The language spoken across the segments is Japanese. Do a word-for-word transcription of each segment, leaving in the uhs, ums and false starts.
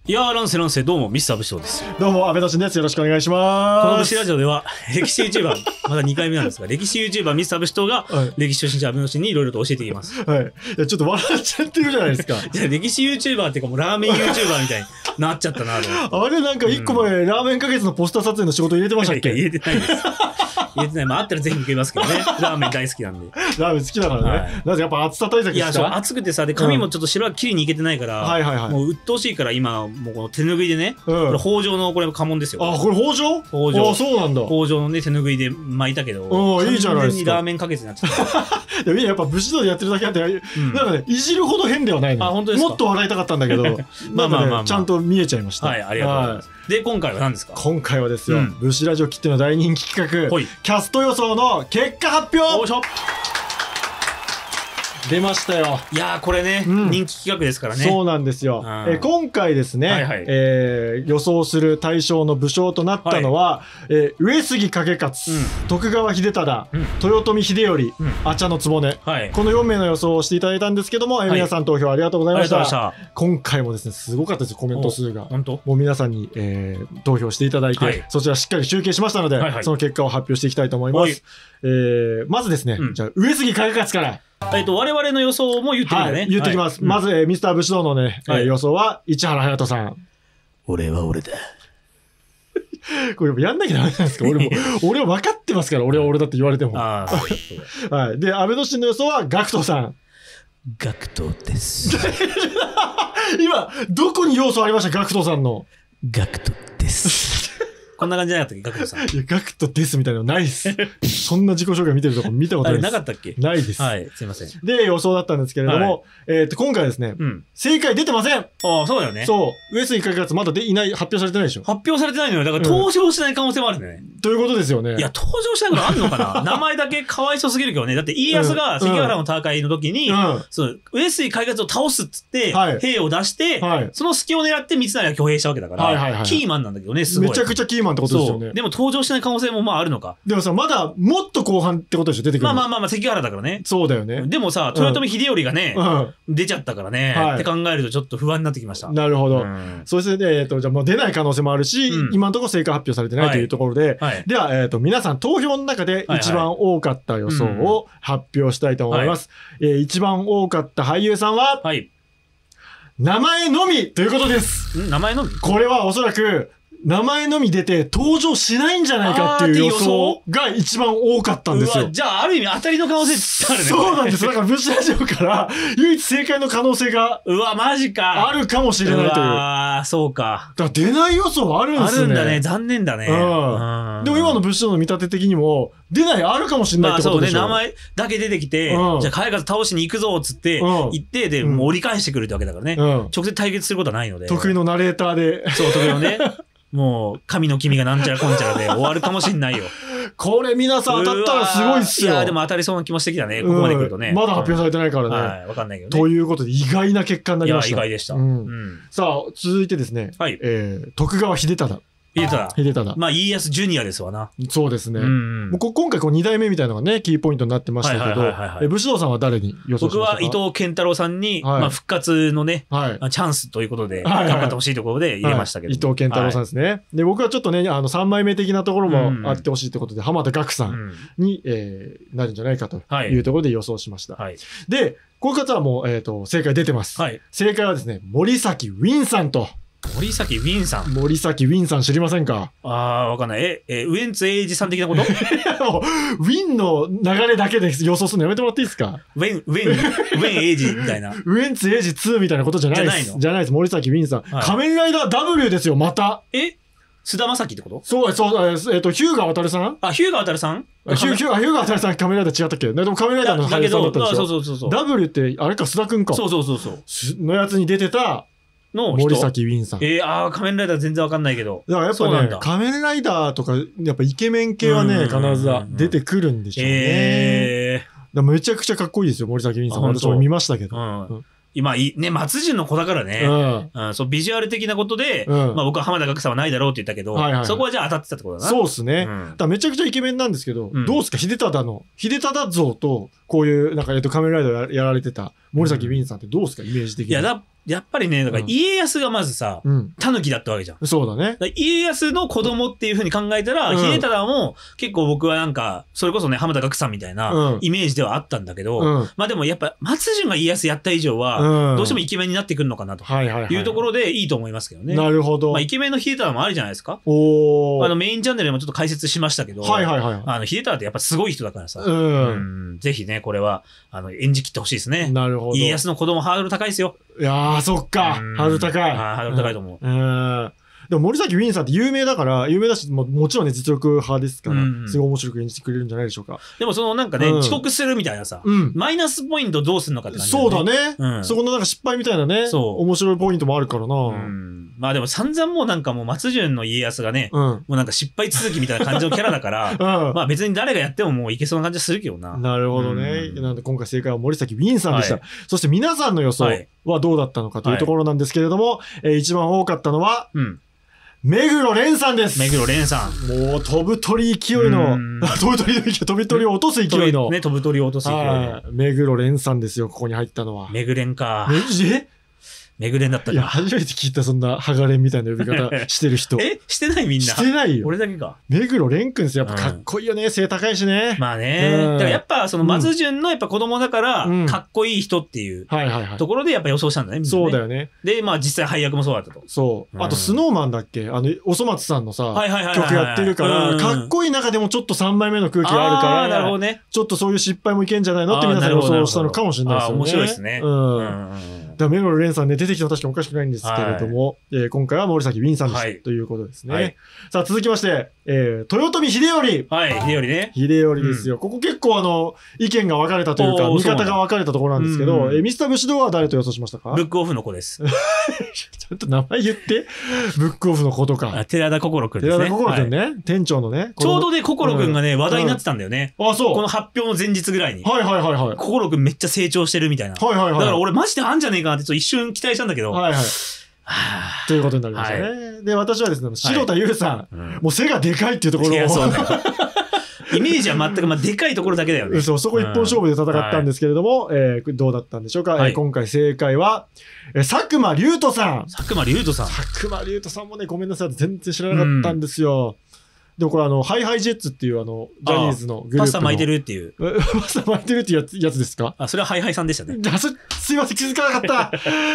いやー、乱世乱世、どうも、ミスター武士です。 どうも、安倍俊です。よろしくお願いします。 この武士ラジオでは、歴史 YouTuber、まだにかいめなんですが、歴史 YouTuber、ミスター武士が、はい、歴史初心者安倍俊にいろいろと教えていきます。 はい。いや、ちょっと笑っちゃってるじゃないですか。 いや、歴史 YouTuber っていうか、もうラーメン YouTuber みたいになっちゃったなと。 あれ、なんか一個前、うん、ラーメンかげつのポスター撮影の仕事入れてましたっけ？ いや、入れてないです。入れてない。まあ、あったらぜひ受けますけどね。ラーメン大好きなんで。 ラーメン好きだからね。はい、なぜやっぱ暑さ対策ですか？ いや、そう、暑くてさ、で、髪もちょっと白は切りにいけてないから、はいはいはい。もう鬱陶しいから、今、もうこの手拭いでね、うん、これ北条のこれ家紋ですよ。 あ、これ北条？ 北条。 あ、そうなんだ。 北条のね、手拭いで巻いたけど、 あ、いいじゃないですか。 完全にラーメンかけてなっちゃった。 いや、やっぱ武士道でやってるだけあって、うん、なんかね、いじるほど変ではないの。 あ、本当ですか？ もっと笑いたかったんだけど、まあまあまあ、ちゃんと見えちゃいました。 はい、ありがとうございます。で、今回は何ですか？ 今回はですよ、武士ラジオきっての大人気企画、キャスト予想の結果発表。出ましたよ。 いやー、これね、うん、人気企画ですからね。 そうなんですよ。え今回ですね、はいはい、えー、予想する対象の武将となったのは、はい、えー、上杉景勝、うん、徳川秀忠、うん、豊臣秀頼、うん、阿茶局、はい、このよんめいの予想をしていただいたんですけども、はい、皆さん投票ありがとうございました。した。今回もですね、すごかったですよ、コメント数が。本当？もう皆さんに、えー、投票していただいて、はい、そちらしっかり集計しましたので、はいはい、その結果を発表していきたいと思います。はい、えー、まずですね、うん、じゃあ上杉景勝から。 えっと、我々の予想も言ってみるね。 はい、言ってきます。はい、まず、えー、ミスター武士道のね、はい、えー、予想は、市原隼人さん。 俺は俺だ。 これやんなきゃダメなんですか？俺も、俺は分かってますから、俺は俺だって言われても。 ああ、はい。で、安倍晋の予想は、ガクトさん。 ガクトです。 今、どこに要素ありました？ガクトさんの。 ガクトです。こんな感じじゃなかったっけ、ガクトさん。 いや、ガクトですみたいなのないっす。そんな自己紹介見てるとこ見たことないです。 あれなかったっけ？ ないです。 はい、すいません。 で、予想だったんですけれども、はい、えっと、今回ですね、うん、正解出てません。ああ、そうだよね。 そう。上杉景勝まだでいない、発表されてないでしょ。 発表されてないのよ。だから登場しない可能性もあるね。 ということですよね。 いや、登場しないことあんのかな？名前だけかわいそうすぎるけどね。だって家康が関ヶ原の戦いの時に、うんうん、そう、上杉景勝を倒すっつって、はい、兵を出して、はい、その隙を狙って三成が挙兵したわけだから、キーマンなんだけどね、すごい。 めちゃくちゃキーマンってことですよね。 でも登場しない可能性もまああるのか。 でもさ、まだもっと後半ってことでしょ、出てくる。 まあまあまあまあ、関ヶ原だからね。 そうだよね。 でもさ、豊臣秀頼がね、うん、出ちゃったからね、はい、って考えるとちょっと不安になってきました。 なるほど。うん、そして、えっと、じゃあもう出ない可能性もあるし、うん、今のところ正解発表されてないというところで、はいはい、では、えっと、皆さん投票の中で一番多かった予想を発表したいと思います。はい、えー、一番多かった俳優さんは、はい、名前のみということです。 ん名前のみ？ これはおそらく、名前のみ出て登場しないんじゃないかっていう予想が一番多かったんですよ。 じゃあある意味当たりの可能性ってあるね。 そうなんです。だから武士ラジオから唯一正解の可能性がうわマジかあるかもしれないという。 ああそうか。 だから出ない予想はあるんですね。 あるんだね。残念だね。 うん。でも今の武士道の見立て的にも出ないあるかもしれないってことでしょ。 まあそうね。名前だけ出てきて、うん、じゃあ海勝倒しに行くぞっつって行ってでもう折り返してくるってわけだからね。うん、直接対決することはないので。 得意のナレーターで。 そう得意のね。もう、神の君がなんちゃらこんちゃらで終わるかもしんないよ。 これ皆さん当たったらすごいっすよ。 いや、でも当たりそうな気もしてきたね。ここまで来るとね。 まだ発表されてないからね。 はい、わかんないけどね。ということで、意外な結果になりました。 いや、意外でした。 さあ、続いてですね。はい。えー、徳川秀忠。 秀忠。 秀忠。 まあ、家康ジュニアですわな。 そうですね。もう今回こうに代目みたいなのがね、キーポイントになってましたけど、武士道さんは誰に予想しましたか？ 僕は伊藤健太郎さんに、まあ復活のね、チャンスということで、頑張ってほしいところで入れましたけど。 伊藤健太郎さんですね。で、僕はちょっとね、あのさんまいめ的なところもあってほしいということで、浜田岳さんになるんじゃないかというところで予想しました。で、この方はもう、えっと、正解出てます。正解はですね、森崎ウィンさんと。 森崎ウィンさん。 森崎ウィンさん知りませんか？ ああ、わかんない。え、え、ウエンツ瑛士さん的なこと？ もうウィンの流れだけで予想するのやめてもらっていいですか？ ウェン、ウェン、ウェン瑛士みたいな。 ウエンツ瑛士ツーみたいなことじゃないです。じゃないの？じゃないです。森崎ウィンさん。はい、仮面ライダー W ですよ、また。 え菅田将暉ってこと？ そう、そう、えっと、ヒューガ渡さん？ あ、ヒューガ渡さん？ ヒュー、ヒューガ渡さん仮面ライダー違ったっけ？でも仮面ライダーの俳優さんだったんですよ。 そうそうそうそう。 W って、あれか、須田くんか。 そうそうそうそう。 のやつに出てた、の森崎ウィンさん。 えー、ああ、仮面ライダー全然わかんないけど。 だからやっぱね、仮面ライダーとか、やっぱイケメン系はね、必ず出てくるんでしょうね。えー、めちゃくちゃかっこいいですよ、森崎ウィンさん。私も見ましたけど。うん今、ね、松潤の子だからね、うんうん、そうビジュアル的なことで、うん、まあ僕は浜田岳さんはないだろうって言ったけど、はいはい、そこはじゃあ当たってたってことだな。 そうですね。うん、だめちゃくちゃイケメンなんですけど、うん、どうですか、秀忠の、秀忠像と、こういう、なんか、えっと、仮面ライダーやられてた森崎ウィンさんってどうですか、イメージ的に。 いや、だやっぱりね、だから家康がまずさ、タヌキだったわけじゃん。 そうだね。 家康の子供っていう風に考えたら、秀忠も結構僕はなんか、それこそね、浜田岳さんみたいなイメージではあったんだけど、まあでもやっぱ松潤が家康やった以上は、どうしてもイケメンになってくるのかなというところでいいと思いますけどね。 なるほど。 まあイケメンの秀忠もあるじゃないですか。おあのメインチャンネルでもちょっと解説しましたけど、はいはいはい。あの秀忠ってやっぱすごい人だからさ、ぜひね、これはあの演じ切ってほしいですね。なるほど。家康の子供ハードル高いですよ。 いやー、そっか。ハードル高い。 ハードル高いと思う。 うん。でも森崎ウィンさんって有名だから、有名だし、ももちろんね、実力派ですから、すごい面白く演じてくれるんじゃないでしょうか。 でもそのなんかね、遅刻するみたいなさ、マイナスポイントどうするのかって感じ。 そうだね。そこのなんか失敗みたいなね、面白いポイントもあるからな。 まあでも散々もうなんかもう松潤の家康がね、もうなんか失敗続きみたいな感じのキャラだから、まあ別に誰がやってももういけそうな感じするけどな。 なるほどね。なんで今回正解は森崎ウィンさんでした。そして皆さんの予想はどうだったのかというところなんですけれども、一番多かったのは、目黒蓮さんです。 目黒蓮さん。 もう飛ぶ鳥勢いの、飛ぶ鳥の勢い、飛ぶ鳥を落とす勢いの。 ね、飛ぶ鳥を落とす勢い。 目黒蓮さんですよ、ここに入ったのは。 目黒蓮か。 えめぐれんだったか。いや、 初めて聞いた、そんな、ハガレンみたいな呼び方してる人。 えしてないみんな。 してないよ。 俺だけか。 目黒蓮くんですよ。やっぱかっこいいよね。背高いしね。 まあね。だからやっぱ、その、松潤のやっぱ子供だから、かっこいい人っていうところでやっぱ予想したんだね、みんな。 そうだよね。 で、まあ実際配役もそうだったと。 そう。あと、スノーマンだっけあの、おそ松さんのさ、曲やってるから、かっこいい中でもちょっっとさんまいめの空気があるから、 なるほどね。 ちょっとそういう失敗もいけんじゃないのって皆さん予想したのかもしれないですよね。 面白いですね。うん。 だ目黒蓮さんね、出てきても確かにおかしくないんですけれども、はいえー、今回は森崎ウィンさんでした、はい、ということですね。はい、さあ、続きまして、えー、豊臣秀頼。 はい、秀頼ね。 秀頼ですよ。うん、ここ結構あの、意見が分かれたというか、見方が分かれたところなんですけど、えー、ミスター武士道は誰と予想しましたか？ ブックオフの子です。 ちょっと名前言って。ブックオフの子とか。 寺田心くんですね。 寺田心くんね、はい。店長のね。 ちょうどね、心くんがね、話題になってたんだよね。 あ、そう。 この発表の前日ぐらいに。 はいはいはいはい。 心くんめっちゃ成長してるみたいな。はいはいはい。だから俺マジであんじゃねえかなってちょっと一瞬期待したんだけど。はいはい。 ということになりましたね。で、私はですね、白田優さん。もう背がでかいっていうところを。いや、そうだよ。 イメージは全く、まあ、でかいところだけだよね。 そう、そこ一本勝負で戦ったんですけれども、えー、どうだったんでしょうか。はい、今回正解は、えー、佐久間龍斗さん。 佐久間龍斗さん。 佐久間龍斗さんもね、ごめんなさい。全然知らなかったんですよ。うんでもこれあの、ハイハイジェッツっていうあの、ジャニーズのグループの。 パスタ巻いてるっていう。 パスタ巻いてるっていうやつやつですか？ あ、それはハイハイさんでしたね。 すいません、気づかなかった。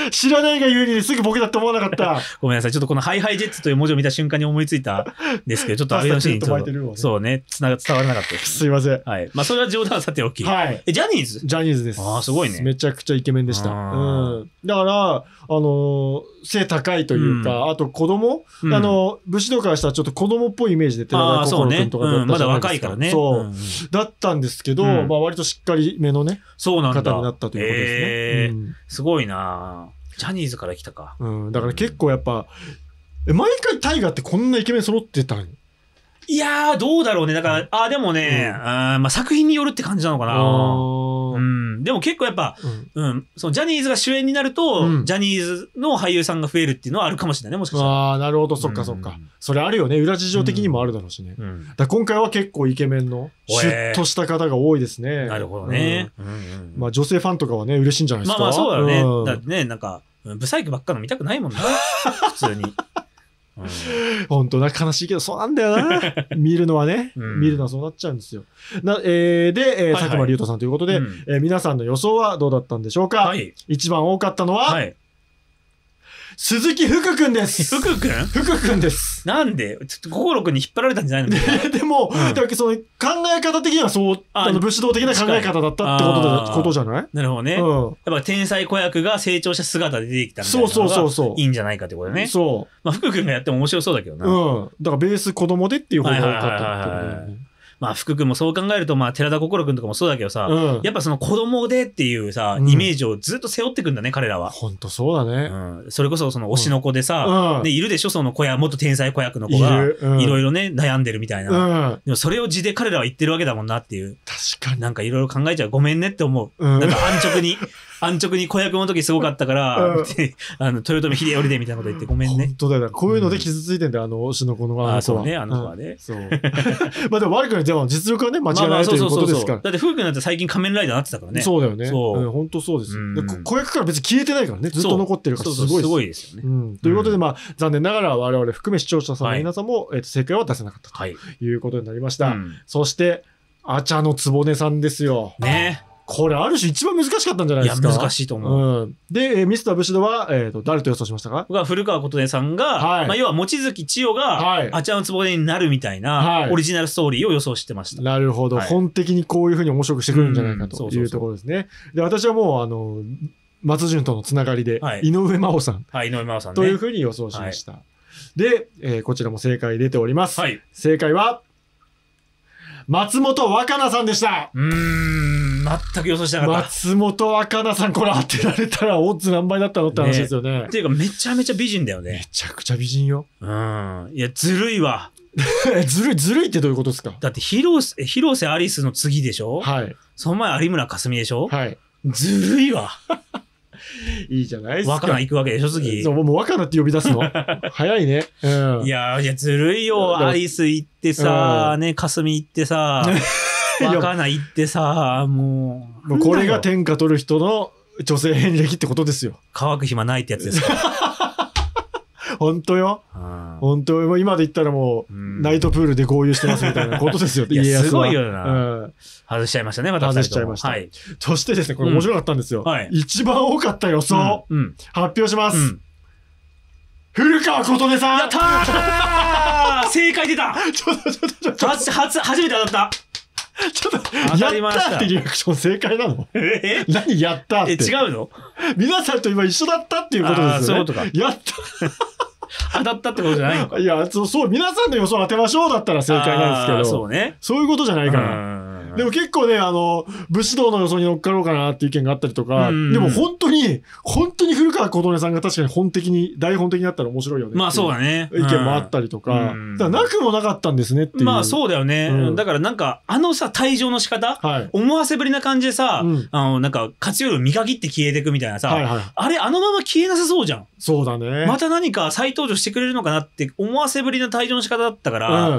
知らないがゆえにすぐボケだって思わなかった。 ごめんなさい。ちょっとこのハイハイジェッツという文字を見た瞬間に思いついたんですけど、ちょっとあれのシーンに、ね、そうね、つなが伝わらなかったです、 ね。すいません。 はい。まあ、それは冗談はさておき。はい。え、ジャニーズ？ ジャニーズです。 ああ、すごいね。 めちゃくちゃイケメンでした。うん。だから、あのー、背高いというか、うん、あと子供、うん、あの、武士道からしたらちょっと子供っぽいイメージで寺田心君とかだったじゃないですか。 まだ若いからね。 そう。うん、だったんですけど、うん、まあ割としっかりめのね、 そうなんだ方になったということですね。 えーうん、すごいなジャニーズから来たか。 うん。だから結構やっぱ、え毎回タイガーってこんなイケメン揃ってたの？ いやー、どうだろうね。だから、あ、でもね、うん、あまあ作品によるって感じなのかな。うん。でも結構やっぱ、うん、うん、そのジャニーズが主演になると、うん、ジャニーズの俳優さんが増えるっていうのはあるかもしれないね、もしかしたら。 ああ、なるほど、そっかそっか。うん、それあるよね。裏事情的にもあるだろうしね。うん、だ今回は結構イケメンの、シュッとした方が多いですね。 なるほどね。 うんうんうん、まあ女性ファンとかはね、嬉しいんじゃないですか。 まあまあそうだよね。うん、だってね、なんか、ブサイクばっかの見たくないもんな。普通に。 うん、本当な悲しいけどそうなんだよな見るのはね、うん、見るのはそうなっちゃうんですよな、えー、で、えー、佐久間龍斗さんということで、はいはい、えー、皆さんの予想はどうだったんでしょうか、はい、一番多かったのは、はい、鈴木福くんです。 福くん福くんです。 なんでちょっと心くんに引っ張られたんじゃないの？ でも、うん、だからその考え方的にはそう、あの武士道的な考え方だったってことでことじゃない？ なるほどね。うん、やっぱ天才子役が成長した姿で出てきたみたいなのがいいんじゃないかってことね。そう。まあ福くんがやっても面白そうだけどな。うん。 だからベース子供でっていう方が多かったって。 まあ、福君もそう考えると、まあ、寺田心君とかもそうだけどさ、うん、やっぱその子供でっていうさ、イメージをずっと背負ってくんだね、彼らは。 ほんとそうだね。 うん。それこそその推しの子でさ、うん、ね、いるでしょ、その子や、元天才子役の子が、うん、いろいろね、悩んでるみたいな。うん、でもそれを字で彼らは言ってるわけだもんなっていう。 確かに。 なんかいろいろ考えちゃう。ごめんねって思う。うん、なんか安直に。 安直に子役の時すごかったから、うん、あの豊臣秀頼でみたいなこと言ってごめんね。 本当だよ。こういうので傷ついてんだよ、あの推しの子のあの子は。あ、そうね、あの子はね。 そう。まあでも悪くない、でも実力はね、間違いないということですから。 だって風君なんて最近仮面ライダーなってたからね。 そうだよね。そう。本当そうです。子役から別に消えてないからね、ずっと残ってるからすごいです。 すごいですよね。 ということで、まあ残念ながら我々含め視聴者さんの皆さんも正解は出せなかったということになりました。そして、アチャのつぼねさんですよ。 ね。 これある種一番難しかったんじゃないですか。 いや難しいと思う。 うん、で、ミスター武士道は、えーと、誰と予想しましたか？ 僕は古川琴音さんが、はい、まあ、要は望月千代が、はい、アチャのつぼねになるみたいな、はい、オリジナルストーリーを予想してました。 なるほど、はい。本的にこういうふうに面白くしてくるんじゃないかというところですね。で、私はもう、あの、松潤とのつながりで、はい、井上真央さん。 はい、井上真央さんね。 というふうに予想しました。はい、で、えー、こちらも正解出ております。はい、正解は、松本若菜さんでした。 うーん、全く予想してなかった。 松本若菜さん、これ当てられたらオッズ何倍だったのって話ですよね。 っていうか、めちゃめちゃ美人だよね。 めちゃくちゃ美人よ。 うん。いや、ずるいわ。 ずるい、ずるいってどういうことですか？ だって、広瀬、広瀬アリスの次でしょ？はい。その前、有村架純でしょ？はい。ずるいわ。 いいじゃないですか。 若菜行くわけでしょ、次。 そう、もう若菜って呼び出すの早いね。うん。 いやいや、ずるいよ。アリス行ってさ、ね、かすみ行ってさ、若菜行ってさ、もう。 もうこれが天下取る人の女性遍歴ってことですよ。 乾く暇ないってやつですか。 本当よ。本当よ。今で言ったらもう、ナイトプールで合流してますみたいなことですよ。 いや、すごいよな。外しちゃいましたね、また。 外しちゃいました。はい。そしてですね、これ面白かったんですよ。はい。一番多かった予想、発表します。古川琴音さん。 やったー正解出たちょっとちょっとちょっと。初、初、初めて当たった。 ちょっと、やったってリアクション正解なの？え何やったって。 え、違うの？ 皆さんと今一緒だったっていうことですよね。 そういうことか。 やった当たったってことじゃないのか。 いや、そう、そう、皆さんの予想当てましょうだったら正解なんですけど。 そうね。 そういうことじゃないから。でも結構ね、あの、武士道の予想に乗っかろうかなっていう意見があったりとか、でも本当に、本当に古川琴音さんが確かに本的に、大本的になったら面白いよね。 まあそうだね。 意見もあったりとか、だからなくもなかったんですねっていう。 まあそうだよね。だからなんか、あのさ、退場の仕方、思わせぶりな感じでさ、あの、なんか、勝頼を見限って消えていくみたいなさ、あれ、あのまま消えなさそうじゃん。 そうだね。 また何か再登場してくれるのかなって思わせぶりな退場の仕方だったから、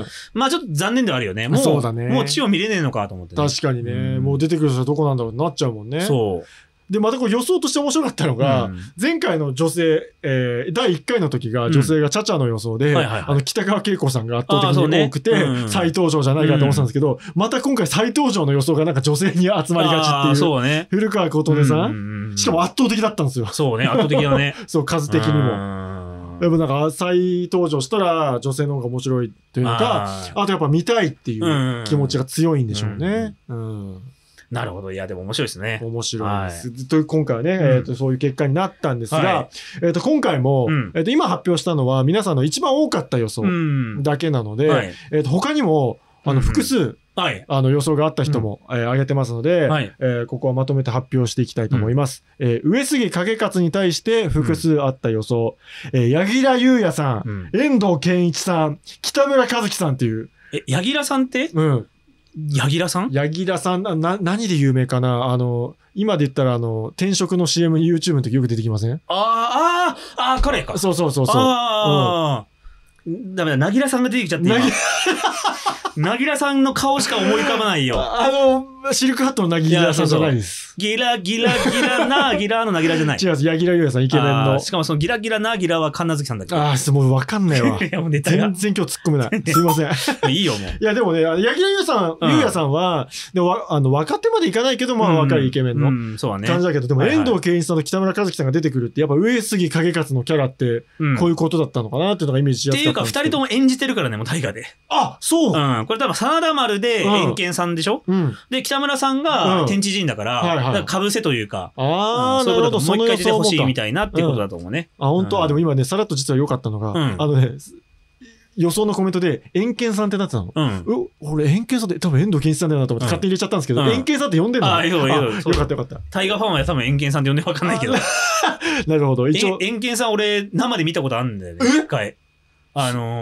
まあちょっと残念ではあるよね。もう、そうだね。もう血を見れねえのかと思って。 確かにね。もう出てくる人はどこなんだろうってなっちゃうもんね。そう。で、またこう予想として面白かったのが、うん、前回の女性、えー、だいいっかいの時が女性がチャチャの予想で、あの、北川景子さんが圧倒的に多くて、ねうんうん、再登場じゃないかと思ってたんですけど、うん、また今回再登場の予想がなんか女性に集まりがちっていう。そうね。古川琴音さん、うんうんうん。しかも圧倒的だったんですよ。 そうね、圧倒的だね。 そう、数的にも。でもなんか再登場したら女性の方が面白いというのか、あとやっぱ見たいっていう気持ちが強いんでしょうね。うん、うんなるほど。いや、でも面白いですね。 面白いです。はい、と今回はね、うん、えーと、そういう結果になったんですが、はい、えーと、今回も、うん、えーと、今発表したのは皆さんの一番多かった予想だけなので、うんはい、えーと、他にも、あの、複数、うんはい、あの予想があった人も、うんえー、挙げてますので、はいえー、ここはまとめて発表していきたいと思います。うんえー、上杉景勝に対して複数あった予想、うんえー、柳楽優弥さん、うん、遠藤健一さん、北村和樹さんっていう。 え、柳楽さんってうん。柳楽さん柳楽さんな、な、何で有名かなあの、今で言ったらあの、転職の シーエム YouTube の時よく出てきません？ああ、ああ、ああ、彼か。 そうそうそうそう。ああ、 うん、ダメだ、柳楽さんが出てきちゃって今。柳楽さんの顔しか思い浮かばないよ。 あの、シルクハットの柳楽さんじゃないです。 ギラギラギラなギラの柳楽じゃない。 違います。柳楽優弥さん、イケメンの。 しかもそのギラギラなギラは神奈月さんだっけ？ ああ、もうわかんないわ。いやもうネタが全然今日突っ込めない。すいません。 いいよ、もう。いや、でもね、柳楽優弥さん、優弥さんは、でも、あの、若手までいかないけど、まあ、若いイケメンの感じだけど、でも、遠藤健一さんと北村和樹さんが出てくるって、やっぱ上杉景勝のキャラって、こういうことだったのかなっていうのがイメージしやすかったんですけど。っていうか、二人とも演じてるからね、もう大河で。あ、そう。 うん。これ多分、真田丸で、遠健さんでしょ、うん、で、北村さんが天地人だから、うんはいはい、かぶせというか、ああ、なるほど、もう一回出てほしいみたいなってことだと思うね。 うん、あ、本当、うん、あ、でも今ね、さらっと実は良かったのが、うん、あのね、予想のコメントで、遠健さんってなってたの。うん。俺、遠健さんって多分遠藤健一さんだよなと思って勝手に入れちゃったんですけど、遠健さんって呼んでんの？ああ、よかったよかった。 タイガーファンは多分遠健さんって呼んでわかんないけど。 なるほど。 一応。遠健さん俺、生で見たことあるんだよね。一回。あの、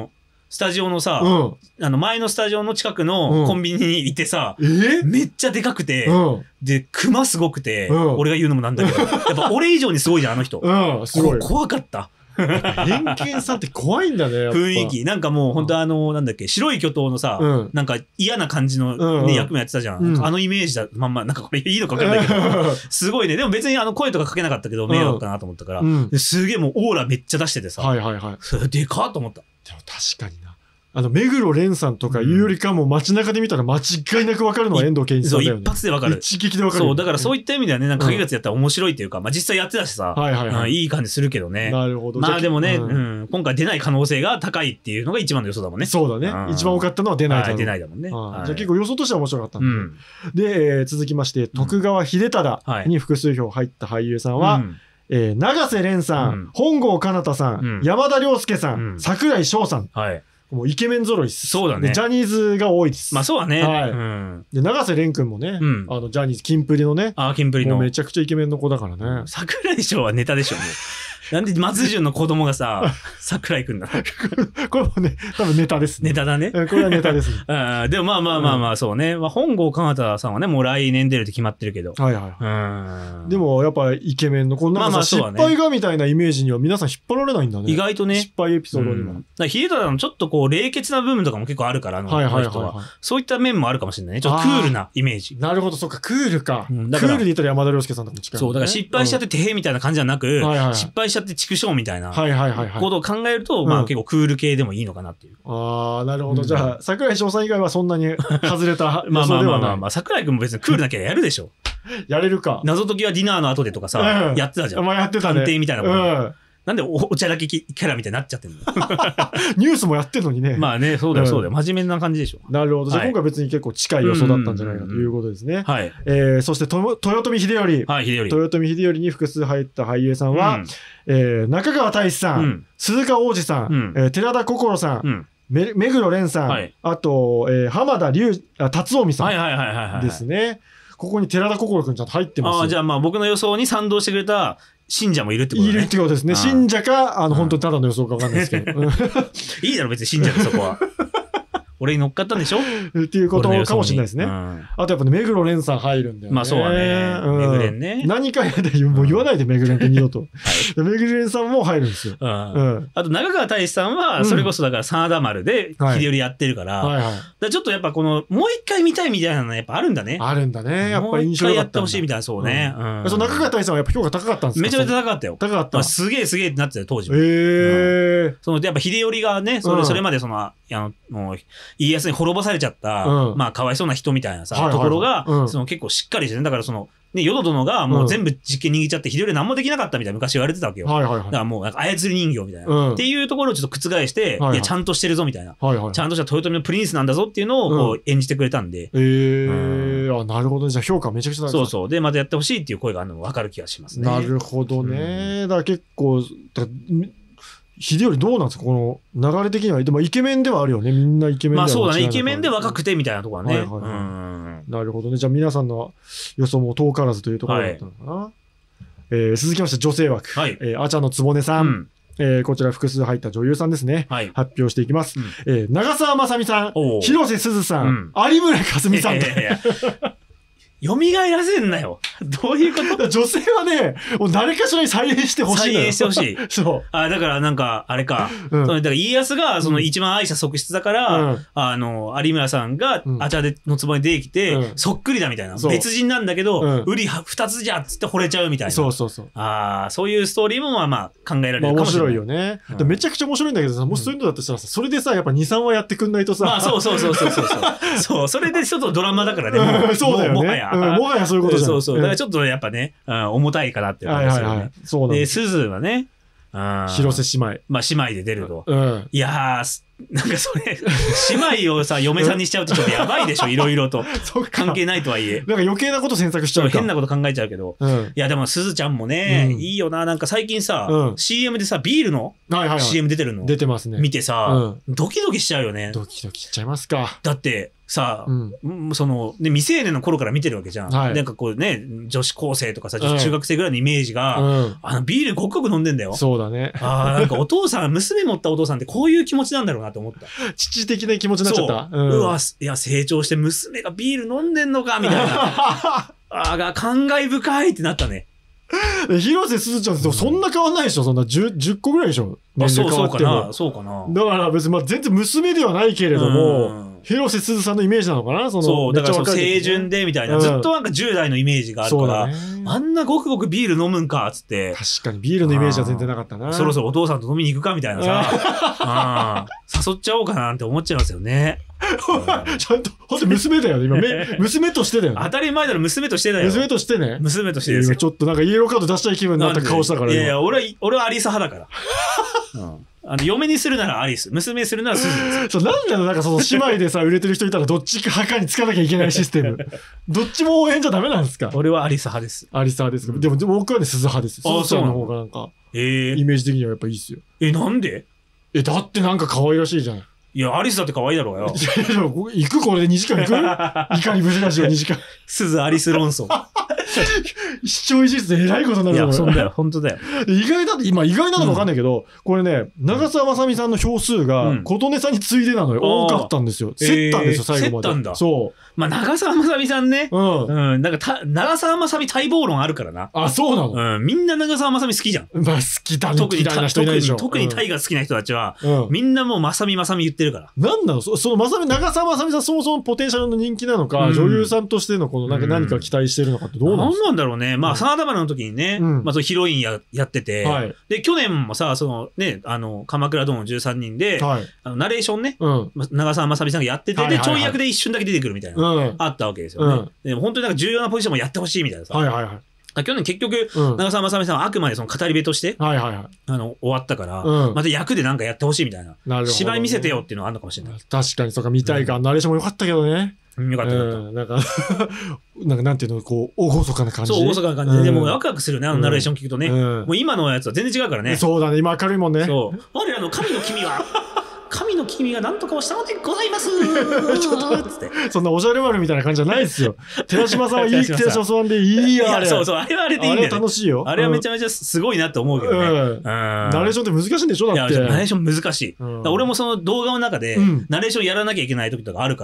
スタジオのさ、あの前のスタジオの近くのコンビニにいてさ、めっちゃでかくて、で、熊すごくて、俺が言うのもなんだけど、やっぱ俺以上にすごいじゃん、あの人。すごい。怖かった。 偏見さんって怖いんだね。 雰囲気。なんかもう本当あの、なんだっけ、白い巨頭のさ、なんか嫌な感じのね、役目やってたじゃん。あのイメージだ、まんま、なんかこれいいのか分かんないけど、すごいね。でも別にあの声とかかけなかったけど、迷惑かなと思ったから、すげえもうオーラめっちゃ出しててさ、でかっと思った。 でも確かにな。あの、目黒蓮さんとかいうよりかも街中で見たら間違いなく分かるのは遠藤憲一さんだよね。 そう、一発で分かる。 一撃で分かる。 そう、だからそういった意味ではね、なんか影月やったら面白いっていうか、まあ実際やってたしさ、いい感じするけどね。 なるほど。 まあでもね、今回出ない可能性が高いっていうのが一番の予想だもんね。 そうだね。一番多かったのは出ないだろう。 出ないだもんね。じゃあ結構予想としては面白かったんで。で、続きまして、徳川秀忠に複数票入った俳優さんは、永瀬廉さん、本郷奏多さん、山田涼介さん、櫻井翔さん。もうイケメン揃いです。 そうだね。 ジャニーズが多いです。 まあそうだね。 はい。うん、で、永瀬廉君もね、うん、あの、ジャニーズ、キンプリのね。 あ、キンプリの。 もうめちゃくちゃイケメンの子だからね。 櫻井翔はネタでしょ、もう。なんで松潤の子供がさ、桜井くんだこれもね、多分ネタですね。ネタだね。 これはネタですね。 でもまあまあまあまあ、そうね。まあ、本郷奏多さんはね、もう来年出るって決まってるけど。 はいはい。でもやっぱイケメンの、こんな失敗がみたいなイメージには皆さん引っ張られないんだね。 意外とね。 失敗エピソードにも。 秀忠のちょっとこう、冷血な部分とかも結構あるから、あの人は。そういった面もあるかもしれないね。ちょっとクールなイメージ。 なるほど、そっか、クールか。クールで言ったら山田涼介さんとも近い。 そう、だから失敗しちゃっててへみたいな感じじゃなく、失敗しちゃって畜生みたいな。 はいはいはいはい。 ことを考えると、まあ結構クール系でもいいのかなっていう。 ああ、なるほど。じゃあ、櫻井翔さん以外はそんなに外れた予想ではない。 まあまあまあまあまあ、櫻井くんも別にクールなきゃやるでしょ。 やれるか。 謎解きはディナーの後でとかさ、やってたじゃん。 まあやってたね。 探偵みたいなこと。なんで お, おちゃらけキャラみたいになっちゃってんのニュースもやってんのにね。 まあね、そうだよ、そうだよ。真面目な感じでしょ。 なるほど。じゃあ今回別に結構近い予想だったんじゃないかということですね。はい。えー、そしてと、豊臣秀頼。はい、秀頼。豊臣秀頼に複数入った俳優さんは、うん、えー、中川大志さん、うん、鈴鹿央士さん、うん、えー、寺田心さん、うん目黒蓮さん、はい、あと、えー、浜田龍あ辰臣さんですね。ここに寺田心くんちゃんと入ってます。 ああ、じゃあまあ僕の予想に賛同してくれた信者もいるってことね。 いるってことですね。信者か、あの、本当にただの予想かわかんないですけど。 いいだろ、別に信者でそこは。俺に乗っかったんでしょっていうことかもしれないですね。うん、あとやっぱね、目黒蓮さん入るんだよね。 まあそうだね。うん、目黒蓮ね。 何かやで、もう言わないで目黒蓮って二度と。はい、目黒蓮さんも入るんですよ。うん。 うん、あと中川大志さんは、それこそだから真田丸で秀頼やってるから、はいはいはい、だちょっとやっぱこの、もう一回見たいみたいなのやっぱあるんだね。 あるんだね。やっぱ印象が。もう一回やってほしいみたいな、そうね。 うん。うん、その中川大志さんはやっぱ評価高かったんですか？ めちゃめちゃ高かったよ。 高かった。 すげえすげえってなってたよ、当時も。 へえ。 その、やっぱ秀頼がね、それ、それまでその、あの、もう、家康に滅ぼされちゃった、うん、まあ、かわいそうな人みたいなさ、はいはいはい、ところが、うん、その結構しっかりしてね、だからその、ね、淀殿がもう全部実権握っちゃって、秀頼何もできなかったみたいな昔言われてたわけよ。はいはいはい、だからもう、なんか操り人形みたいな、うん。っていうところをちょっと覆して、はいはい、いや、ちゃんとしてるぞみたいな、はいはい。ちゃんとした豊臣のプリンスなんだぞっていうのをこう演じてくれたんで。 へ、うん、えー、あ、なるほど。じゃあ評価めちゃくちゃそうそう。で、またやってほしいっていう声があるのも分かる気がしますね。 なるほどね。うん、だから結構、だ秀頼どうなんですかこの流れ的には。でもイケメンではあるよね。みんなイケメンではある。 まあそうだね。イケメンで若くてみたいなところはね。はいはいはい、うん、 なるほどね。じゃあ皆さんの予想も遠からずというところだったのかな。はい、えー、続きまして女性枠。はい、えー、アチャのつぼねさん。うんえー、こちら複数入った女優さんですね。はい、発表していきます。うんえー、長澤まさみさん、広瀬すずさん、うん、有村架純さん。 蘇らせんなよ。どういうこと女性はね、もう誰かしらに再現してほしい。 再現してほしい。 そう。 あ、だからなんか、あれか。うん、そのだから家康が、その一番愛者側室だから、うん、あの、有村さんが、あちゃでのつぼに出てきて、うん、そっくりだみたいな。別人なんだけど、うん、ウリ二つじゃっつって惚れちゃうみたいな。そうそうそう。ああ、そういうストーリーもまあまあ考えられるかもしれない。 まあ面白いよね。うん、めちゃくちゃ面白いんだけどさ、もしそういうのだとしたらさ、それでさ、やっぱに、さんわやってくんないとさ。 まあそうそうそうそうそう。そう、それでちょっとドラマだからね。 もうそうだよね。もはや。もはやそういうことそうそう。だからちょっとやっぱね、うん、重たいかなっていう感じですよね。はいはいはい、そうなんです。で、鈴はね、 広瀬姉妹。 まあ姉妹で出ると。うん、いやー、なんかそれ、姉妹をさ、嫁さんにしちゃうとちょっとやばいでしょ、いろいろと。関係ないとはいえ。 なんか余計なこと詮索しちゃうか。 変なこと考えちゃうけど。うん、いや、でもすずちゃんもね、うん、いいよな。なんか最近さ、うん、シーエム でさ、ビールの シーエム 出てるの。 出てますね。 見てさ、うん、ドキドキしちゃうよね。 ドキドキしちゃいますか。 だって、さあ、うん、その、ね、未成年の頃から見てるわけじゃん。はい、なんかこうね、女子高生とかさ、中学生ぐらいのイメージが、うん、あの、ビールごくごく飲んでんだよ。 そうだね。 ああ、なんかお父さん、娘持ったお父さんってこういう気持ちなんだろうななと思った。 父的な気持ちになっちゃった。 う、うん、うわ、いや、成長して娘がビール飲んでんのかみたいな。ああ、感慨深いってなったね。 広瀬すずちゃんってそんな変わんないでしょ、そんな 10, じゅっこぐらいでしょ、年齢変わっても。 そうかな、そうかな。 だから別にまあ全然娘ではないけれども、広瀬すずさんのイメージなのかな、その、 そう、だからその清純でみたいな、うん、ずっとなんかじゅう代のイメージがあるから、ね、あんなごくごくビール飲むんかっつって。 確かにビールのイメージは全然なかったな。 そろそろお父さんと飲みに行くかみたいなさ、あ誘っちゃおうかなって思っちゃいますよね。 ちゃんと、ほんと娘だよね、今。娘としてだよね。 当たり前だろ、娘としてだよ。 娘としてね。 娘としてですよ。 今ちょっとなんかイエローカード出したい気分になった顔したから。 いやいや、俺は、俺はアリス派だから。うん。あの、嫁にするならアリス、娘にするならスズです。 そう、なんだろう、なんかその姉妹でさ、売れてる人いたらどっちか墓につかなきゃいけないシステム。どっちも応援じゃダメなんですか？ 俺はアリス派です。 アリス派ですか？でも、でも僕はね、スズ派です。スズちゃんの方がなんか、えイメージ的にはやっぱいいっすよ。 え、なんで？ え、だってなんか可愛らしいじゃん。 いや、アリスだって可愛いだろうよ。 行くこれでにじかん行く怒りブスラジオにじかん。 スズアリス論争。 視聴維持率でえらいことになる。 いや、そんだよ、本当だよ。 意外だって、今意外なのか分かんないけど、うん、これね、長澤まさみさんの票数が、琴音さんに次いでなのよ。多かったんですよ。競ったんですよ、最後まで。 競ったんだ。 そう。 まあ、長澤まさみさんね。うん。うん。なんかた、長澤まさみ待望論あるからな。 あ、そうなの？ うん。みんな長澤まさみ好きじゃん。 まあ、好きだね。特に、 特にタイが好きな人たちは、みんなもうまさみまさみ言ってるから。 なんなのそのまさみ、長澤まさみさんそもそもポテンシャルの人気なのか、女優さんとしてのこのなんか何か期待してるのかってどうなんですか？ なんなんだろうね。まあ、真田丸の時にね、まあ、そのヒロインややってて、で、去年もさ、そのね、あの、鎌倉殿のじゅうさんにんで、あのナレーションね、長澤まさみさんがやってて、で、ちょい役で一瞬だけ出てくるみたいな、あったわけですよね。でも本当になんか重要なポジションもやってほしいみたいなさ。去年結局、長澤まさみさんはあくまでその語り部として、あの、終わったから、また役でなんかやってほしいみたいな。芝居見せてよっていうのがあるのかもしれない。 確かに、そうか、見たいか。ナレーションも良かったけどね。 よかったよかった。 なんか、なんかなんていうの、こう、厳かな感じ。 そう、厳かな感じで。でもワクワクするよね、あのナレーション聞くとね。もう今のやつは全然違うからね。 そうだね、今明るいもんね。 そう。我らの神の君は、神の君が何とかをしたのでございますそんなおじゃる丸みたいな感じじゃないですよ。寺島さんはいい寺島さんでいいよ、あれ。 そうそう、あれはあれでいいんだよ。 あれ楽しいよ。 あれはめちゃめちゃすごいなって思うけどね。 ナレーションって難しいんでしょだって。 ナレーション難しい。俺もその動画の中で、ナレーションやらなきゃいけない時とかあるから、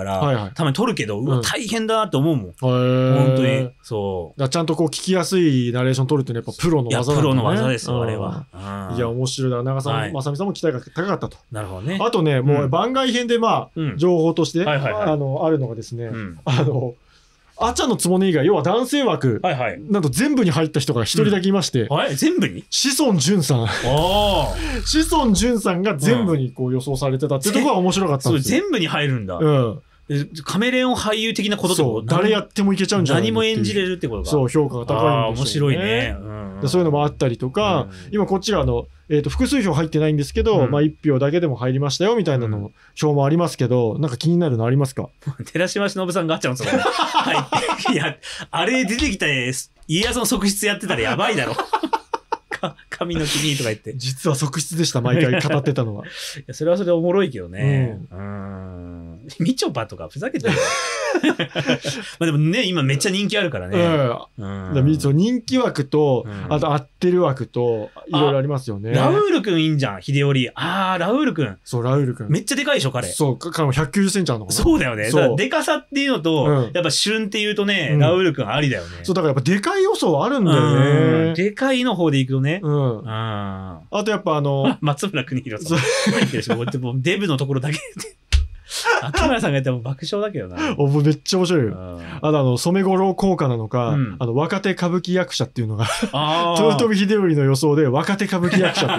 たまに撮るけど、うわ、大変だなって思うもん。本当に。そう。 ちゃんとこう聞きやすいナレーション撮るってやっぱプロの技だね。 プロの技ですよ、あれは。 いや、面白いな。長澤まさみさんも期待が高かったと。 なるほどね。 あとね、もう番外編でまあ、情報として、あの、あるのがですね、あの、あちゃのつもね以外、要は男性枠、なんと全部に入った人が一人だけいまして、 全部に志尊淳さん。志尊淳さんが全部にこう予想されてたっていうところが面白かったんですよ。 全部に入るんだ。うん。カメレオン俳優的なことってこと？ 誰やってもいけちゃうんじゃない？ 何も演じれるってことか。 そう、評価が高いんですよね。 面白いね。 そういうのもあったりとか、今こっちがあの、えっと、複数票入ってないんですけど、まあ一票だけでも入りましたよみたいなの、票もありますけど、なんか気になるのありますか？ 寺島しのぶさんがあっちゃうんですよ。はい。いや、あれ出てきた家康の側室やってたらやばいだろ。神の君とか言って。 実は側室でした、毎回語ってたのは。いや、それはそれでおもろいけどね。うん。みちょぱとかふざけてるよ。まあでもね、今めっちゃ人気あるからね。 うん。人気枠と、あと合ってる枠と、いろいろありますよね。 ラウールくんいいんじゃん、秀頼。ああ、ラウールくん。 そう、ラウールくん。 めっちゃでかいでしょ、彼。 そう、彼もひゃくきゅうじゅっセンチあるのかな。 そうだよね。そう。でかさっていうのと、やっぱ旬っていうとね、ラウールくんありだよね。 そう、だからやっぱでかい要素はあるんだよね。 でかいの方でいくとね。うん。 あとやっぱあの、 松村邦洋さん。デブのところだけ。秋村さんがやっても爆笑だけどな。 めっちゃ面白いよ。あとあの、染五郎効果なのか、あの、若手歌舞伎役者っていうのが、豊臣秀頼の予想で若手歌舞伎役者って。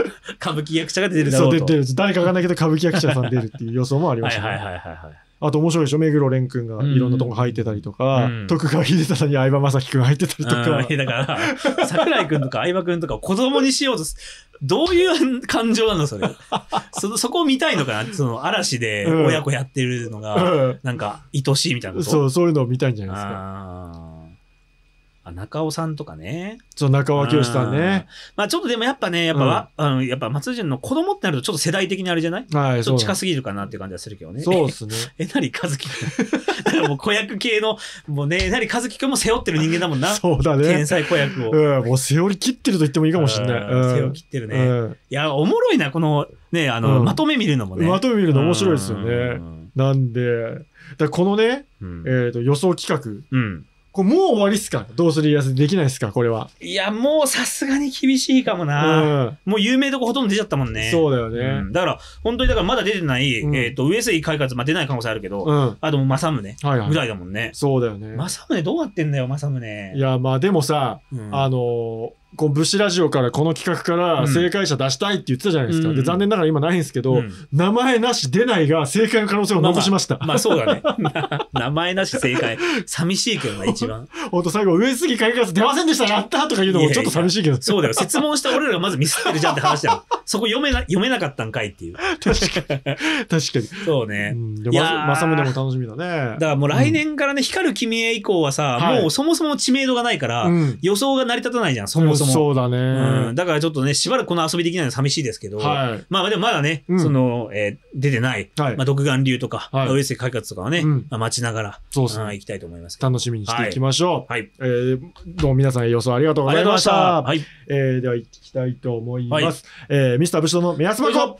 歌舞伎役者が出るだろうと。 そう、出てる。誰かわかんないけど歌舞伎役者さん出るっていう予想もありましたね。はいはいはいはい。あと面白いでしょ、目黒蓮くんがいろんなとこ入ってたりとか、徳川秀忠に相葉雅紀くん入ってたりとか。だから、桜井くんとか相葉くんとかを子供にしようとす、どういう感情なのそれ。そ、そこを見たいのかな、その嵐で親子やってるのが、なんか愛しいみたいなこと。 そう、そういうのを見たいんじゃないですか。 あ、中尾さんとかね。 そう、中尾清さんね。 まあちょっとでもやっぱね、やっぱ、うん、あのやっぱ松潤の子供ってなるとちょっと世代的にあれじゃない？はい。ちょっと近すぎるかなっていう感じはするけどね。 そうですね。 えなりかずき君。だからもう子役系の、もうね、えなりかずき君も背負ってる人間だもんな。 そうだね。 天才子役を。 うん、もう背負り切ってると言ってもいいかもしれない。 うん、背負り切ってるね。うん、いや、おもろいな、この、ね、あの、うん、まとめ見るのもね。 まとめ見るの面白いですよね。なんで、だこのね、うん、えっと、予想企画。うんこれもう終わりっすか？どうする家康できないっすか？これは。 いや、もうさすがに厳しいかもな、うん。もう有名どこほとんど出ちゃったもんね。 そうだよね。 うん、だから、本当にだからまだ出てない、うん、えっ、ー、と、上杉海勝、まあ、出ない可能性あるけど、うん、あとも政宗ぐらいだもんね。はいはい、 そうだよね。 政宗どうなってんだよ、政宗。 いや、まあでもさ、うん、あのー、こう武士ラジオからこの企画から正解者出したいって言ってたじゃないですか。うん、で残念ながら今ないんですけど、うん、名前なし出ないが正解の可能性を残しました。 まあ、まあ、まあそうだね。名前なし正解。寂しいけどな、一番。 ほんと最後、上杉海勝出ませんでしたやったとか言うのもちょっと寂しいけど。いやいやそうだよ。質問した俺らがまずミスってるじゃんって話だよ。そこ読めな、読めなかったんかいっていう。 確かに。確かに。 そうね。うん、 でも、政宗も楽しみだね。 だからもう来年からね、光る君へ以降はさ、うん、もうそもそも知名度がないから、はい、予想が成り立たないじゃん、そもそも。 そうだね。 うん、だからちょっとね、しばらくこの遊びできないの寂しいですけど、はい、まあでもまだね、うん、その、えー、出てない、はい、まあ独眼竜とか、はい、上杉海勝とかはね、うん、まあ、待ちながら、そうですね、行きたいと思いますけど。 楽しみにしていきましょう。はい。えー、どうも皆さん予想ありがとうございました。はい。えー、では行きたいと思います。はい、えー、ミスター武士道の目安箱。さ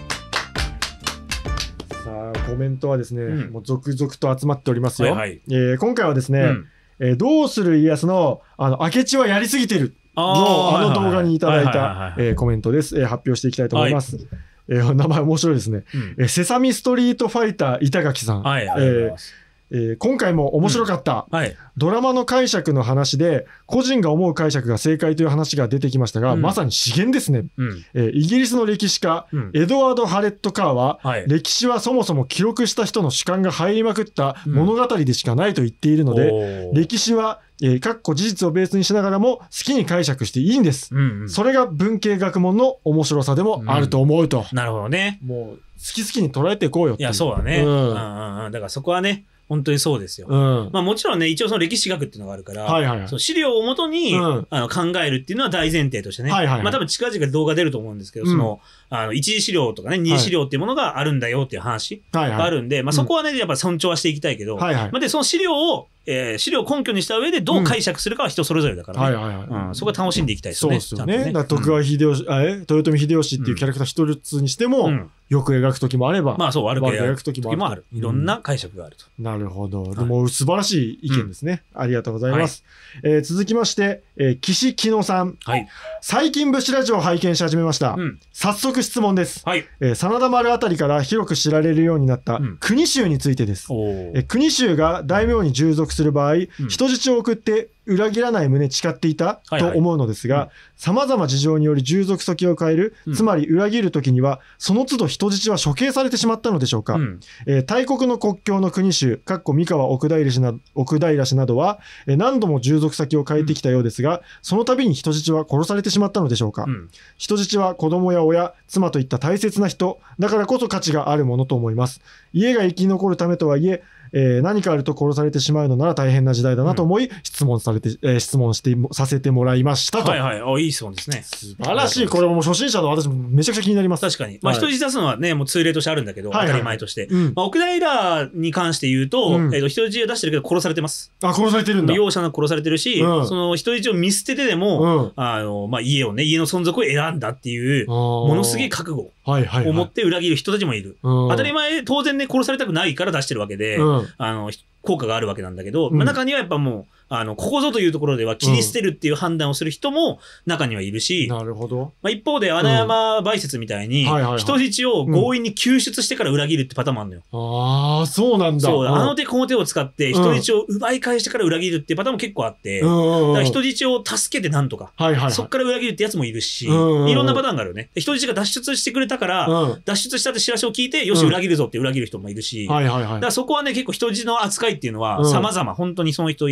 あ、コメントはですね、うん、もう続々と集まっておりますよ。はいはい、えー、今回はですね、うんえー、どうする家康の、あの、明智はやりすぎてる。のあの動画にいただいたコメントです、えー、発表していきたいと思います、はいえー、名前面白いですね、うんえー、セサミストリートファイター板垣さん、はいえーえー、今回も面白かった、うんはい、ドラマの解釈の話で個人が思う解釈が正解という話が出てきましたが、うん、まさに資源ですね、うんえー、イギリスの歴史家、うん、エドワード・ハレット・カーは、はい、歴史はそもそも記録した人の主観が入りまくった物語でしかないと言っているので、うん、歴史はえー、かっこ事実をベースにしながらも好きに解釈していいんです、うんうん、それが文系学問の面白さでもあると思うと、 うん、なるほどね。 もう好き好きに捉えていこうよっていう。 いやそうだね、うんうんうん、だからそこはね本当にそうですよ、うんまあ、もちろんね一応その歴史学っていうのがあるから、はいはいはい、その資料をもとに、うん、あの考えるっていうのは大前提としてね、はいはいはい、まあ多分近々動画出ると思うんですけど、うん、そのあの一次資料とかね二次資料っていうものがあるんだよっていう話があるんで、はいはい、まあ、そこはねやっぱ尊重はしていきたいけど、はいはいまあ、でその資料をえー、資料を根拠にした上でどう解釈するかは人それぞれだからね、うんはいはいはいうん、そこは楽しんでいきたいですよね。 そうですよね。ねだ徳川秀吉、うん、あえ豊臣秀吉っていうキャラクター一つにしても、うん、よく描く時もあれば、 まあそう悪く描く時もある。いろんな解釈があると。 うん、なるほど。でも素晴らしい意見ですね。うん、ありがとうございます。はいえー、続きまして、えー、岸木野さん、はい。最近武士ラジオを拝見し始めました。うん、早速質問です。はい。えー、真田丸あたりから広く知られるようになった国衆についてです。うん、えー、国衆が大名に従属する場合、うん人質を送って裏切らない旨誓っていたと思うのですが、さまざま事情により従属先を変える、うん、つまり裏切るときにはその都度人質は処刑されてしまったのでしょうか、うんえー、大国の国境の国衆かっこ三河奥平氏な奥平氏などは、えー、何度も従属先を変えてきたようですが、うん、その度に人質は殺されてしまったのでしょうか、うん、人質は子供や親妻といった大切な人だからこそ価値があるものと思います。家が生き残るためとはいええー、何かあると殺されてしまうのなら大変な時代だなと思い、うん、質問されて、えー、質問してさせてもらいましたと。 はいはい。おいい質問ですね。 素晴らしい。これも初心者の私もめちゃくちゃ気になります。 確かに。まあ、はい、人質出すのはね、もう通例としてあるんだけど、はいはい、当たり前として。うん、まあ、奥平に関して言うと、うん、えっと、人質を出してるけど殺されてます。 あ、殺されてるんだ。 容赦なく殺されてるし、うん、その人質を見捨ててでも、うん、あの、まあ、家をね、家の存続を選んだっていう、ものすげえ覚悟を持って裏切る人たちもいる。当たり前、当然ね、殺されたくないから出してるわけで、うん、あの、効果があるわけなんだけど、うん、まあ、中にはやっぱもう、あの、ここぞというところでは切り捨てるっていう判断をする人も中にはいるし、 うん、なるほど。 まあ、一方で穴山梅雪みたいに、人質を強引に救出してから裏切るってパターンもあるのよ。 うん、ああ、そうなんだ。 そう、あの手この手を使って人質を奪い返してから裏切るっていうパターンも結構あって、うん、だから人質を助けてなんとか、はいはいはい、そっから裏切るってやつもいるし、うん、いろんなパターンがあるよね。人質が脱出してくれたから、うん、脱出したって知らせを聞いて、よし、裏切るぞって裏切る人もいるし、はいはいはい、だからそこはね、結構人質の扱いっていうのは、様々、本当にその人によって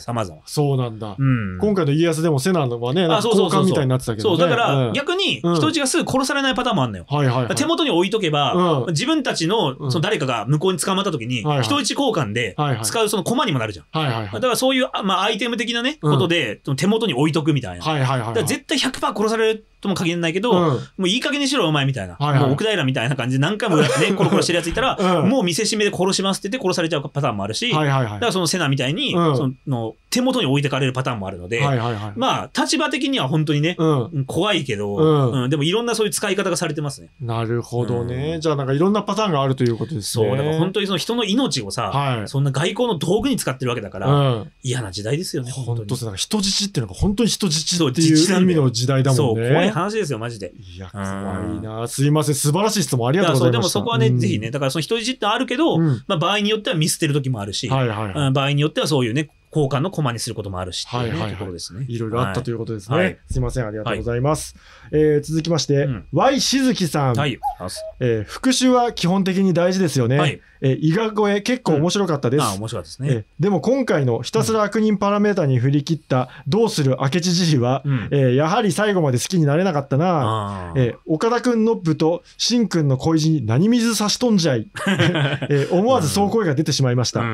です、アマゾンは。 そうなんだ。今回の家康でもセナはね、交換みたいになってたけどね。 そう、だから逆に人質がすぐ殺されないパターンもあるのよ。手元に置いとけば、自分たちのその誰かが向こうに捕まった時に、人質交換で使うその駒にもなるじゃん。だからそういう、まあ、アイテム的なね、ことで、手元に置いとくみたいな。だから絶対ひゃくパーセント殺されるとも限らないけど、うん、もういい加減にしろお前みたいな、はいはい、もう奥平みたいな感じで何回もね、コロコロしてるやついたら、うん、もう見せしめで殺しますって言って殺されちゃうパターンもあるし、はいはいはい、だからそのセナみたいに、うん、その手元に置いてかれるパターンもあるので、はいはいはい、まあ立場的には本当にね、うん、怖いけど、うんうん、でもいろんなそういう使い方がされてますね。なるほどね、うん、じゃあなんかいろんなパターンがあるということですね。 そうだから本当にその人の命をさ、はい、そんな外交の道具に使ってるわけだから、うん、嫌な時代ですよね。 本当そう、人質っていうのが本当に人質っていう意味の時代だもんね。 そう、怖い話ですよマジで。 いや、怖いな。すいません。素晴らしい質問ありがとうございました。 でもそこはね、うん、ぜひね、だからその人質ってあるけど、うん、まあ場合によっては見捨てる時もあるし、はいはいはい、場合によってはそういうね、交換の駒にすることもあるし、はいはいはい、ところですね。 いろいろあったということですね。はい、すいません。ありがとうございます。はい、えー、続きまして、うん、Y しずきさん。はい、えー。復習は基本的に大事ですよね。はい、えー、伊賀越え結構面白かったです。うん、 あ、面白かったですね。 えー、でも今回のひたすら悪人パラメータに振り切ったどうする明智知事は、うん、えー、やはり最後まで好きになれなかったな。えー、岡田くんのぶとしんくんの恋路に何水差し飛んじゃい。えー、思わずそう声が出てしまいました。うん、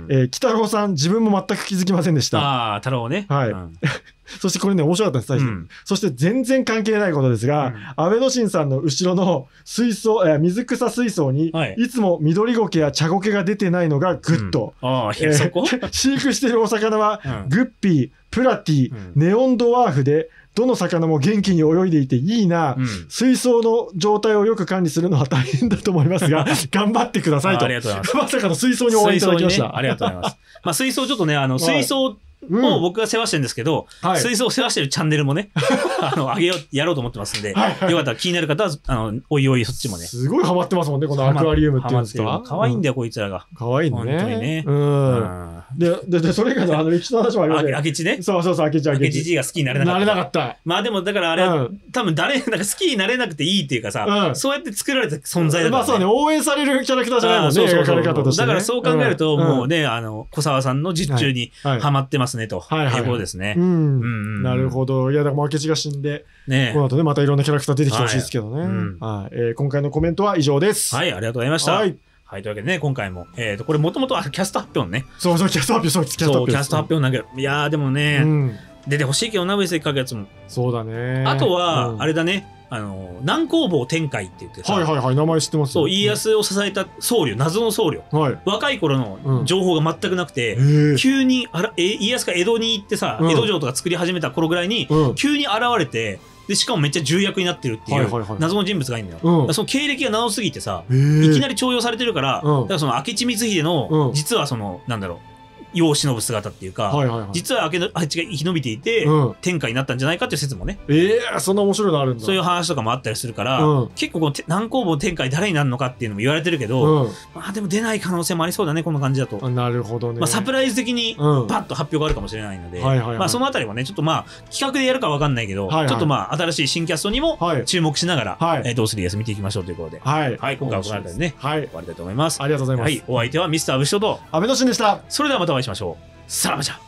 えー、北郎さん自分も全く気づきませんでした。 ああ、太郎ね。 はい。うん、そしてこれね、面白かったです、最初。うん、そして全然関係ないことですが、うん、安倍晋さんの後ろの水槽、えー、水草水槽に、はい、いつも緑苔や茶苔が出てないのがグッと。うん、ああ、えー、そこ飼育しているお魚は、うん、グッピー、プラティ、うん、ネオンドワーフで、どの魚も元気に泳いでいていいな、うん、水槽の状態をよく管理するのは大変だと思いますが、頑張ってくださいと。 ありがとうございます。 まさかの水槽に応援いただきました。 ね、ありがとうございます。まあ水槽ちょっとね、あの、水槽、を僕が世話してるんですけど、うん、水槽を世話してるチャンネルもね、あの、上げよう、やろうと思ってますんで、はいはい、よかったら気になる方は、あの、おいおいそっちもね。 すごいハマってますもんね、このアクアリウムっていうんですか。 可愛いんだよ、こいつらが。 可愛いね。 本当にね。 うん。で、で、で、それ以外のあの歴史の話もありますね。 明智ね。 そうそうそう、明智、明智。 明智じいが好きになれなかった。 なれなかった。 まあでも、だからあれ、うん、多分誰、なんか好きになれなくていいっていうかさ、うん、そうやって作られた存在だから、ね。 まあそうね、応援されるキャラクターじゃないもんね、そうそうそうそう。 だからそう考えると、もうね、あの、小沢さんの実中にハマってますね、ということですね。 なるほど。いや、だから明智が死んで、ね、この後ね、またいろんなキャラクター出てきてほしいですけどね。はい、うんはいえー。今回のコメントは以上です。 はい、ありがとうございました。はい。はい、というわけでね、今回も、えっ、ー、と、これもともとキャスト発表のね。 そうそう、キャスト発表、そう、キャスト発表。 キャスト発表なんだけど、いやー、でもね、うん、出てほしいけどな、上杉かくやつも。 そうだね。 あとは、うん、あれだね。あの南光坊天海って言ってさ、 はいはいはい、名前知ってます。 そう、家康を支えた僧侶、謎の僧侶、はい、若い頃の情報が全くなくて、うん、急にあらえ家康が江戸に行ってさ、うん、江戸城とか作り始めた頃ぐらいに、うん、急に現れて、でしかもめっちゃ重役になってるっていう謎の人物がいるんだよ、うん、その経歴が謎すぎてさ、いきなり重用されてるから、うん、だからその明智光秀の、うん、実はそのなんだろう世を忍ぶ姿っていうか、はいはいはい、実は明智が生き延びていて、うん、天下になったんじゃないかっていう説もね、 ええー、そんな面白いのあるんだ。 そういう話とかもあったりするから、うん、結構この南光坊天海誰になるのかっていうのも言われてるけど、うん、まあでも出ない可能性もありそうだね、この感じだと。 なるほどね。 まあサプライズ的にパッと発表があるかもしれないので、まあそのあたりはねちょっとまあ企画でやるかわかんないけど、はいはい、ちょっとまあ新しい新キャストにも注目しながら、はいえー、どうする家康見ていきましょうということで、はい、はい、今回はこのあたりでね、はい、終わりたいと思います。 ありがとうございます。はい、 お相手はミスター武将と安倍晋でした。 それではまたお会いしましょう。さらばじゃ。